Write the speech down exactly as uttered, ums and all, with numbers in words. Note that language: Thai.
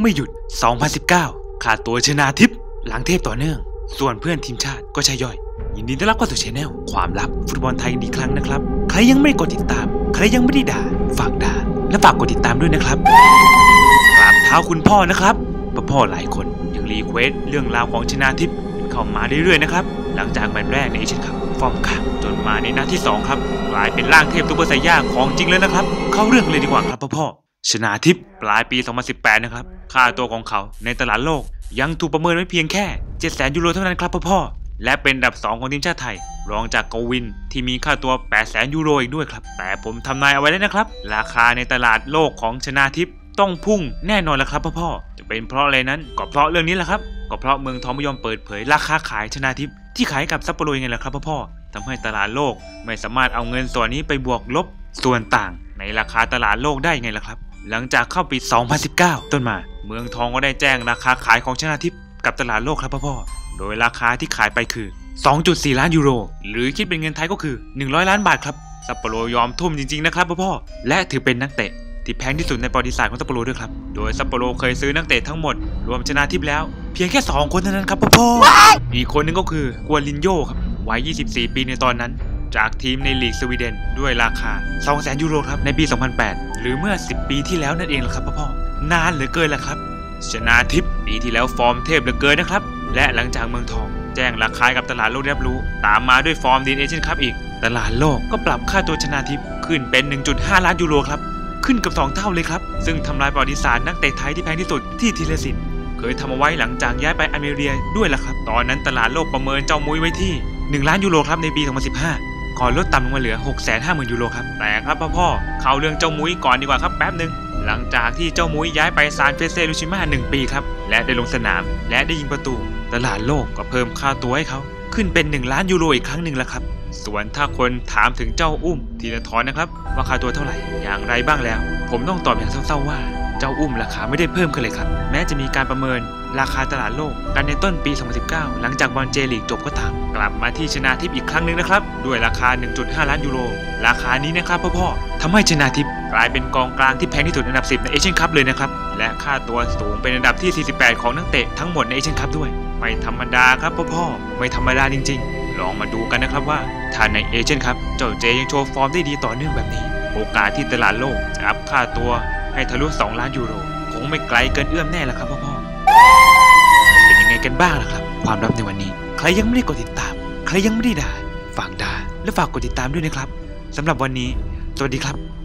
ไม่หยุดสองพันสิบเก้าขาดตัวชนาทิพย์หลังเทพต่อเนื่องส่วนเพื่อนทีมชาติก็ใช่ย่อยยินดีต้อนรับเข้าสู่ช่องความลับฟุตบอลไทยอีกครั้งนะครับใครยังไม่กดติดตามใครยังไม่ได้ด่าฝากด่าและฝากกดติดตามด้วยนะครับกราบเท้าคุณพ่อนะครับพ่อหลายคนยังรีเควสเรื่องราวของชนาทิพย์เข้ามาเรื่อยๆนะครับหลังจากแมตช์แรกในเอเชียนคัพฟอร์มขาดจนมาในนัดที่สองครับกลายเป็นร่างเทพซุปเปอร์ไซย่าของจริงแล้วนะครับเข้าเรื่องเลยดีกว่าครับพ่อชนาทิพย์ปลายปีสองพันสิบแปดนะครับค่าตัวของเขาในตลาดโลกยังถูกประเมินไว้เพียงแค่เจ็ดแสนยูโรเท่านั้นครับพ่อและเป็นอันดับสองของทีมชาติไทยรองจากกวินที่มีค่าตัวแปดแสนยูโรอีกด้วยครับแต่ผมทำนายเอาไว้แล้วนะครับราคาในตลาดโลกของชนาทิพย์ต้องพุ่งแน่นอนแล้วครับพ่อจะเป็นเพราะอะไรนั้นก็เพราะเรื่องนี้แหละครับก็เพราะเมืองทองไม่ยอมเปิดเผยราคาขายชนาทิพย์ที่ขายกับซัปโปโรยังไงล่ะครับพ่อทำให้ตลาดโลกไม่สามารถเอาเงินส่วนนี้ไปบวกลบส่วนต่างในราคาตลาดโลกได้ยังไงล่ะครับหลังจากเข้าปีสองพันสิบเก้าต้นมาเมืองทองก็ได้แจ้งราคาขายของชนาทิพย์กับตลาดโลกครับพ่อโดยราคาที่ขายไปคือ สองจุดสี่ ล้านยูโรหรือคิดเป็นเงินไทยก็คือหนึ่งร้อยล้านบาทครับซัปโปโรยอมทุ่มจริงๆนะครับพ่อและถือเป็นนักเตะที่แพงที่สุดในประวัติศาสตร์ของซัปโปโรด้วยครับโดยซัปโปโรเคยซื้อนักเตะทั้งหมดรวมชนาทิพย์แล้วเพียงแค่สองคนเท่านั้นครับพ่ออีกคนนึงก็คือกัวลินโญ่ครับวัยยี่สิบสี่ปีในตอนนั้นจากทีมในลีกสวีเดนด้วยราคา สองแสนยูโรครับในปีสองพันแปดหรือเมื่อสิบปีที่แล้วนั่นเองแหละครับพ่อนานเหลือเกินละครับชนาทิพย์ปีที่แล้วฟอร์มเทพเหลือเกินนะครับและหลังจากเมืองทองแจ้งราคากับตลาดโลกได้รับรู้ตามมาด้วยฟอร์มดีเอเชียนคัพอีกตลาดโลกก็ปรับค่าตัวชนาทิพย์ขึ้นเป็น หนึ่งจุดห้า ล้านยูโรครับขึ้นกับสองเท่าเลยครับซึ่งทำลายประวัติศาสตร์นักเตะไทยที่แพงที่สุดที่ธีรศิลป์เคยทำเอาไว้หลังจากย้ายไปอเมริกาด้วยล่ะครับตอนนั้นตลาดโลกประเมินเจ้ามุ้ยไว้ที่หนึ่งล้านยูโรครับในปีสองพันสิบห้าก่อนลดต่ำลงมาเหลือ หกแสนห้าหมื่น ยูโรครับแต่ครับพ่อเข้าเรื่องเจ้ามุ้ยก่อนดีกว่าครับแป๊บนึงหลังจากที่เจ้ามุ้ยย้ายไปซานเฟรเซฮิโรชิมาหนึ่งปีครับและได้ลงสนามและได้ยิงประตูตลาดโลกก็เพิ่มค่าตัวให้เขาขึ้นเป็นหนึ่งล้านยูโรอีกครั้งหนึ่งแล้วครับส่วนถ้าคนถามถึงเจ้าอุ้มธีรทรนะครับว่าค่าตัวเท่าไหร่อย่างไรบ้างแล้วผมต้องตอบอย่างเศร้าๆว่าเจ้าอุ้มราคาไม่ได้เพิ่มขึ้นเลยครับแม้จะมีการประเมินราคาตลาดโลกกันในต้นปีสองพันสิบเก้าหลังจากบอลเจลีกจบก็ตามกลับมาที่ชนาทิพย์อีกครั้งหนึ่งนะครับด้วยราคา หนึ่งจุดห้า ล้านยูโรราคานี้นะครับพ่อๆทำให้ชนาทิพย์กลายเป็นกองกลางที่แพงที่สุดอันดับสิบในเอเชียนคัพเลยนะครับและค่าตัวสูงเป็นอันดับที่สี่สิบแปดของนักเตะทั้งหมดในเอเชียนคัพด้วยไม่ธรรมดาครับพ่อๆไม่ธรรมดาจริงๆลองมาดูกันนะครับว่าถ้าในเอเชียนคัพเจ้าเจยังโชว์ฟอร์มได้ดีต่อเนื่องแบบนี้โอกาสที่ตลาดโลกจะอัพค่าตัวให้ทะลุสองล้านยูโรคงไม่ไกลเกินเอื้อมแน่ละครับพ่อๆเป็นยังไงกันบ้างล่ะครับความลับในวันนี้ใครยังไม่ได้กดติดตามใครยังไม่ได้ด่าฝากด่าและฝากกดติดตามด้วยนะครับสำหรับวันนี้สวัสดีครับ